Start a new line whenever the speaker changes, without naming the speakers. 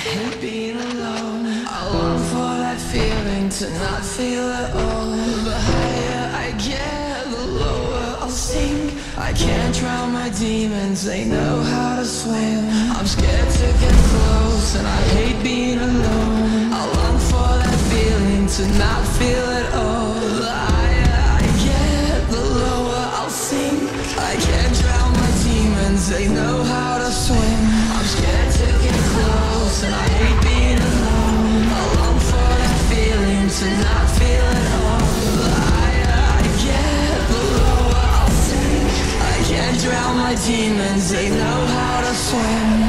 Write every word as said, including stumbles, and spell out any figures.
hate being alone. I long for that feeling to not feel at all. The higher I get, the lower I'll sink. I can't drown my demons, they know how to swim. I'm scared to get close and I hate being alone. I long for that feeling to not feel at all. The higher I get, the lower I'll sink. I can't drown my demons, they know how to swim. I'm scared to get close and I hate being alone. I long for that feeling to not feel at all. The higher I get, the lower I'll sink. I can't drown my demons, they know how to swim.